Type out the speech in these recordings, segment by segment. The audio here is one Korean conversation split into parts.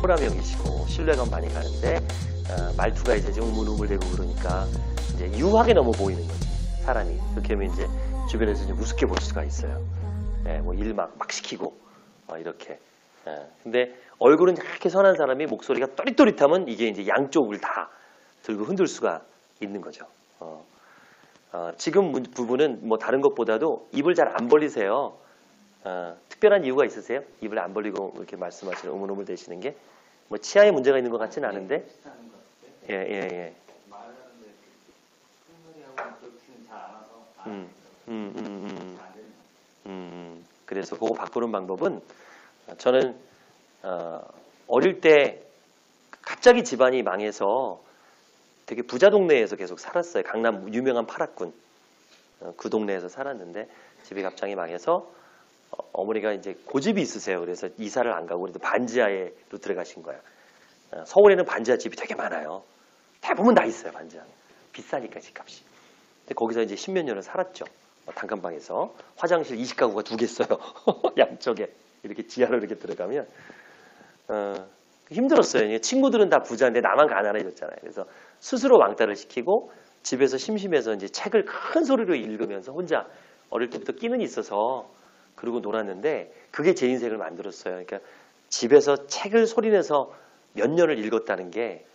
호람이 형이시고 신뢰감 많이 가는데 말투가 이제 좀 우물우물대고 그러니까 이제 유하게 너무 보이는 거지 사람이. 그렇게 하면 이제 주변에서 이제 우습게 볼 수가 있어요. 예, 뭐 일 막 시키고 이렇게. 예, 근데 얼굴은 이렇게 선한 사람이 목소리가 또릿또릿하면 이게 이제 양쪽을 다 들고 흔들 수가 있는 거죠. 지금 부부는 뭐 다른 것보다도 입을 잘 안 벌리세요. 특별한 이유가 있으세요? 입을 안 벌리고 이렇게 말씀하시는 우물우물 대시는 게 뭐 치아에 문제가 있는 것 같지는 않은데. 예. 그래서 그거 바꾸는 방법은 저는 어릴 때 갑자기 집안이 망해서 되게 부자 동네에서 계속 살았어요. 강남 유명한 파락군 그 동네에서 살았는데 집이 갑자기 망해서 어머니가 이제 고집이 있으세요. 그래서 이사를 안 가고 그래도 반지하로 들어가신 거야. 서울에는 반지하 집이 되게 많아요. 대부분 다 있어요. 반지하. 비싸니까 집값이. 근데 거기서 이제 10몇 년을 살았죠. 단칸방에서 화장실 20가구가 2개 있어요. 양쪽에 이렇게 지하로 이렇게 들어가면 힘들었어요. 친구들은 다 부자인데 나만 가난해졌잖아요. 그래서 스스로 왕따를 시키고 집에서 심심해서 이제 책을 큰 소리로 읽으면서 혼자 어릴 때부터 끼는 있어서 그러고 놀았는데 그게 제 인생을 만들었어요. 그러니까 집에서 책을 소리내서 몇 년을 읽었다는 게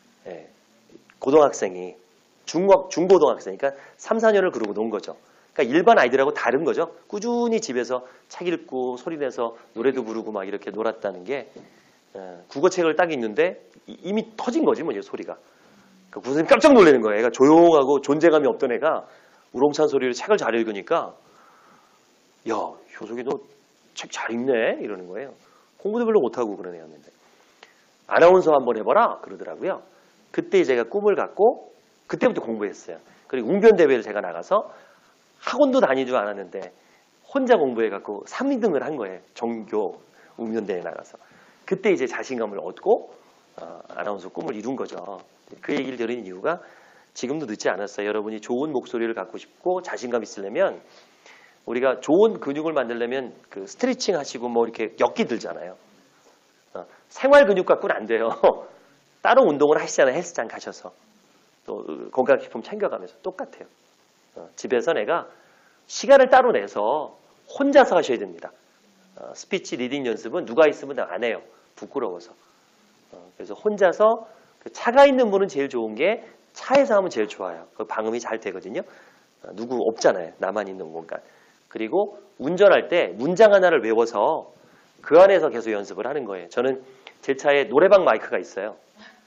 고등학생이 중고등학생 그러니까 3, 4년을 그러고 논 거죠. 그러니까 일반 아이들하고 다른 거죠. 꾸준히 집에서 책 읽고 소리내서 노래도 부르고 막 이렇게 놀았다는 게 국어책을 딱 읽는데 이미 터진 거지 뭐 이제 소리가. 그러니까 선생님 깜짝 놀라는 거예요. 애가 조용하고 존재감이 없던 애가 우렁찬 소리로 책을 잘 읽으니까 야 효석이 너 책 잘 읽네 이러는 거예요. 공부도 별로 못하고 그런 애였는데 아나운서 한번 해봐라 그러더라고요. 그때 제가 꿈을 갖고 그때부터 공부했어요. 그리고 웅변대회를 제가 나가서 학원도 다니지 않았는데 혼자 공부해갖고 3등을 한 거예요. 전교 웅변대회에 나가서. 그때 이제 자신감을 얻고 아나운서 꿈을 이룬 거죠. 그 얘기를 들은 이유가 지금도 늦지 않았어요. 여러분이 좋은 목소리를 갖고 싶고 자신감 있으려면 우리가 좋은 근육을 만들려면 그 스트레칭 하시고 뭐 이렇게 엮기 들잖아요. 생활 근육 갖고는 안 돼요. 따로 운동을 하시잖아요. 헬스장 가셔서. 또 건강식품 챙겨가면서 똑같아요. 집에서 내가 시간을 따로 내서 혼자서 하셔야 됩니다. 스피치 리딩 연습은 누가 있으면 안 해요. 부끄러워서. 그래서 혼자서 그 차가 있는 분은 제일 좋은 게 차에서 하면 제일 좋아요. 그 방음이 잘 되거든요. 누구 없잖아요. 나만 있는 공간. 그리고 운전할 때 문장 하나를 외워서 그 안에서 계속 연습을 하는 거예요. 저는 제 차에 노래방 마이크가 있어요.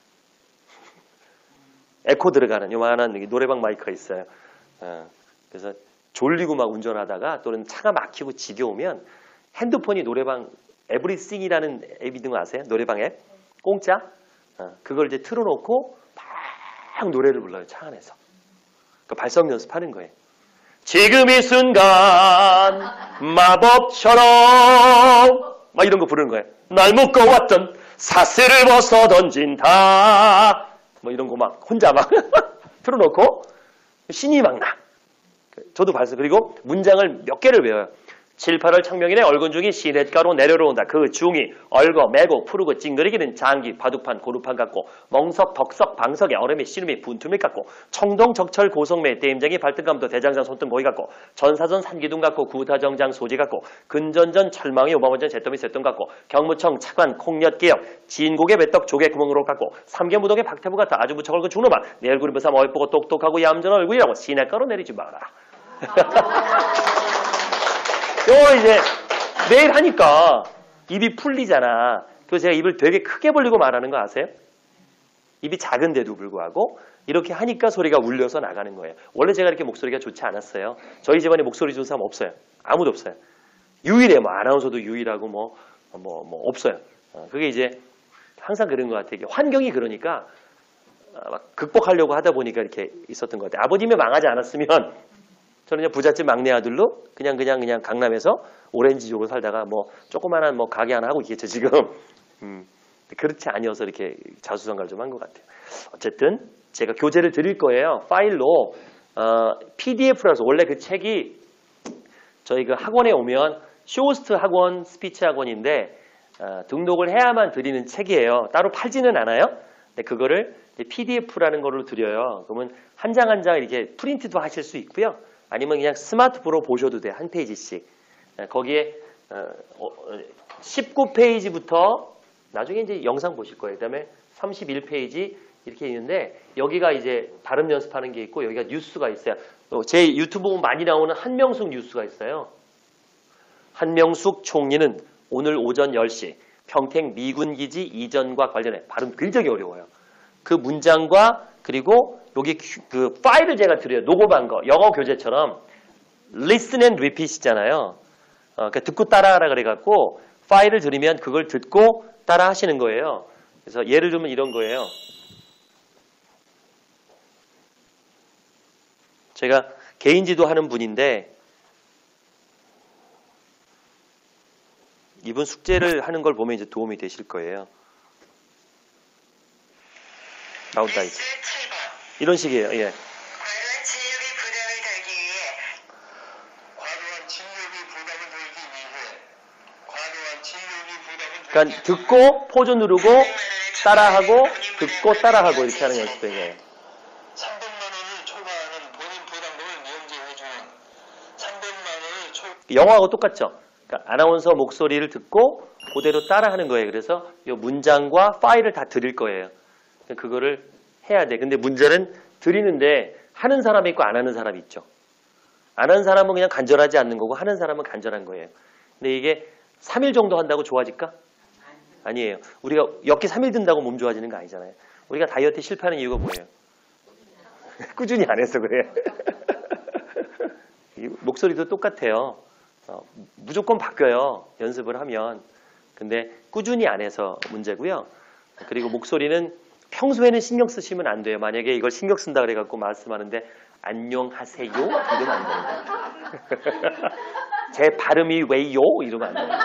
에코 들어가는 요만한 노래방 마이크가 있어요. 그래서 졸리고 막 운전하다가 또는 차가 막히고 지겨우면 핸드폰이 노래방 에브리싱이라는 앱 있는 거 아세요? 노래방 앱? 공짜? 그걸 이제 틀어놓고 막 노래를 불러요. 차 안에서. 그 발성 연습하는 거예요. 지금 이 순간 마법처럼 막 이런 거 부르는 거예요. 날 묶어왔던 사슬을 벗어 던진다. 뭐 이런 거 막 혼자 막 틀어놓고 신이 막 나. 저도 봤어요. 그리고 문장을 몇 개를 외워요. 7, 8월 창명일에 얼건중이 시냇가로 내려온다. 그 중이 얼거, 매고, 푸르고, 찡그리기는 장기, 바둑판, 고루판 같고 멍석, 덕석, 방석에 얼음이 씨름이 분투미 같고 청동, 적철, 고성매, 땜쟁이, 발등감도, 대장장, 손등, 고이 같고 전사전, 산기둥 같고 구타정장, 소지 같고 근전전, 철망이, 오마원전, 잿더미, 쇳돈 같고 경무청, 차관, 콩엿, 개역, 진고개, 배떡, 조개, 구멍으로 같고 삼계무동의 박태부 같아 아주 무척 얼굴 죽노마 내 얼굴이 무삼 어이쁘고 똑똑하고 얌전한 얼굴이라고 시냇가로 내리지 마라. 이제 매일 하니까 입이 풀리잖아. 그래서 제가 입을 되게 크게 벌리고 말하는 거 아세요? 입이 작은데도 불구하고 이렇게 하니까 소리가 울려서 나가는 거예요. 원래 제가 이렇게 목소리가 좋지 않았어요. 저희 집안에 목소리 좋은 사람 없어요. 아무도 없어요. 유일해요. 뭐 아나운서도 유일하고 뭐 없어요. 그게 이제 항상 그런 것 같아요. 환경이 그러니까 막 극복하려고 하다 보니까 이렇게 있었던 것 같아요. 아버님이 망하지 않았으면 저는 그냥 부잣집 막내 아들로 그냥 강남에서 오렌지족으로 살다가 뭐 조그만한 뭐 가게 하나 하고 있겠죠 지금. 그렇지 아니어서 이렇게 자수성가를 좀 한 것 같아요. 어쨌든 제가 교재를 드릴 거예요. 파일로 PDF라서 원래 그 책이 저희 그 학원에 오면 쇼호스트 학원, 스피치 학원인데 등록을 해야만 드리는 책이에요. 따로 팔지는 않아요. 근데 그거를 PDF라는 걸로 드려요. 그러면 한 장 한 장 이렇게 프린트도 하실 수 있고요. 아니면 그냥 스마트폰으로 보셔도 돼요. 한 페이지씩. 거기에 19페이지부터 나중에 이제 영상 보실 거예요. 그다음에 31페이지 이렇게 있는데 여기가 이제 발음 연습하는 게 있고 여기가 뉴스가 있어요. 제 유튜브 보면 많이 나오는 한명숙 뉴스가 있어요. 한명숙 총리는 오늘 오전 10시 평택 미군기지 이전과 관련해 발음 굉장히 어려워요. 그 문장과 그리고 여기 그 파일을 제가 드려요. 녹음한 거 영어 교재처럼 listen and repeat이잖아요. 그러니까 듣고 따라하라 그래갖고 파일을 들으면 그걸 듣고 따라 하시는 거예요. 그래서 예를 들면 이런 거예요. 제가 개인지도 하는 분인데 이분 숙제를 하는 걸 보면 이제 도움이 되실 거예요. 나온다 이제. 이런 식이에요. 예. 과도한 진료비 부담을 덜기 위해 그러니까 듣고 포즈 누르고 따라하고 듣고 따라하고 이렇게 하는 연습이에요. 300만 원을 초과하는 본인 부담금을 면제해주는 300만 원을 영어하고 똑같죠. 그러니까 아나운서 목소리를 듣고 그대로 따라하는 거예요. 그래서 이 문장과 파일을 다 드릴 거예요. 그거를 해야 돼. 근데 문제는 드리는데 하는 사람이 있고 안 하는 사람이 있죠. 안 하는 사람은 그냥 간절하지 않는 거고 하는 사람은 간절한 거예요. 근데 이게 3일 정도 한다고 좋아질까? 아니에요. 우리가 엽기 3일 든다고 몸 좋아지는 거 아니잖아요. 우리가 다이어트 실패하는 이유가 뭐예요? 꾸준히 안 해서 그래. 목소리도 똑같아요. 무조건 바뀌어요. 연습을 하면. 근데 꾸준히 안 해서 문제고요. 그리고 목소리는 평소에는 신경 쓰시면 안 돼요. 만약에 이걸 신경 쓴다 그래갖고 말씀하는데 안녕하세요 이러면 안 돼요. 제 발음이 왜요? 이러면 안 돼요.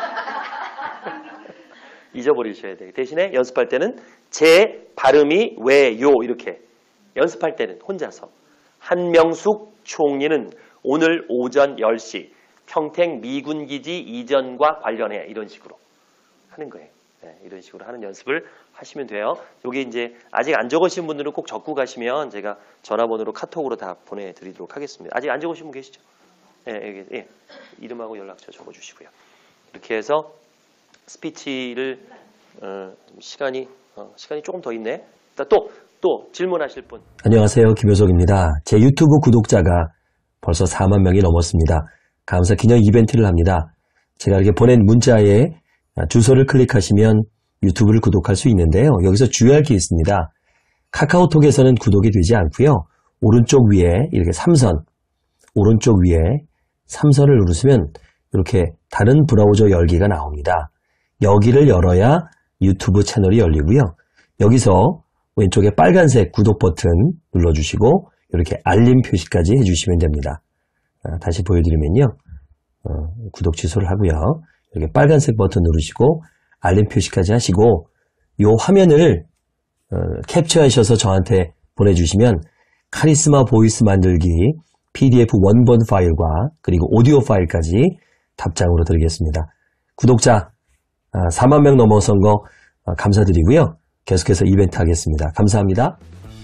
잊어버리셔야 돼요. 대신에 연습할 때는 제 발음이 왜요? 이렇게 연습할 때는 혼자서 한명숙 총리는 오늘 오전 10시 평택 미군기지 이전과 관련해 이런 식으로 하는 거예요. 네, 이런 식으로 하는 연습을 하시면 돼요. 여기 이제 아직 안 적으신 분들은 꼭 적고 가시면 제가 전화번호로 카톡으로 다 보내드리도록 하겠습니다. 아직 안 적으신 분 계시죠? 네, 예, 이름하고 연락처 적어주시고요. 이렇게 해서 스피치를 시간이 조금 더 있네. 또 질문하실 분. 안녕하세요. 김효석입니다. 제 유튜브 구독자가 벌써 4만 명이 넘었습니다. 감사 기념 이벤트를 합니다. 제가 이렇게 보낸 문자에 주소를 클릭하시면 유튜브를 구독할 수 있는데요. 여기서 주의할 게 있습니다. 카카오톡에서는 구독이 되지 않고요. 오른쪽 위에 이렇게 3선, 오른쪽 위에 3선을 누르시면 이렇게 다른 브라우저 열기가 나옵니다. 여기를 열어야 유튜브 채널이 열리고요. 여기서 왼쪽에 빨간색 구독 버튼 눌러주시고 이렇게 알림 표시까지 해주시면 됩니다. 다시 보여드리면요. 구독 취소를 하고요. 이렇게 빨간색 버튼 누르시고 알림 표시까지 하시고 이 화면을 캡처하셔서 저한테 보내주시면 카리스마 보이스 만들기 PDF 원본 파일과 그리고 오디오 파일까지 답장으로 드리겠습니다. 구독자 4만 명 넘어선 거 감사드리고요. 계속해서 이벤트 하겠습니다. 감사합니다.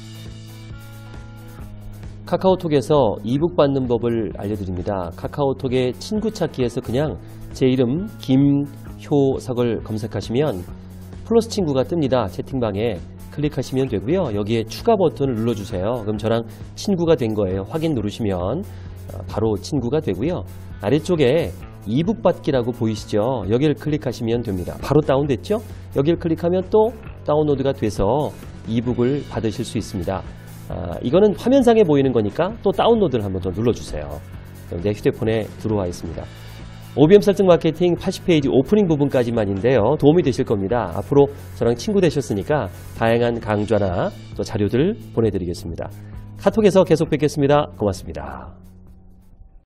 카카오톡에서 이북 받는 법을 알려드립니다. 카카오톡의 친구 찾기에서 그냥 제 이름 김효석을 검색하시면 플러스 친구가 뜹니다. 채팅방에 클릭하시면 되고요. 여기에 추가 버튼을 눌러주세요. 그럼 저랑 친구가 된 거예요. 확인 누르시면 바로 친구가 되고요. 아래쪽에 이북 받기라고 보이시죠? 여기를 클릭하시면 됩니다. 바로 다운됐죠? 여기를 클릭하면 또 다운로드가 돼서 이북을 받으실 수 있습니다. 이거는 화면상에 보이는 거니까 또 다운로드를 한번 더 눌러주세요. 내 휴대폰에 들어와 있습니다. OBM 설정 마케팅 80페이지 오프닝 부분까지만인데요. 도움이 되실 겁니다. 앞으로 저랑 친구 되셨으니까 다양한 강좌나 또 자료들 보내드리겠습니다. 카톡에서 계속 뵙겠습니다. 고맙습니다.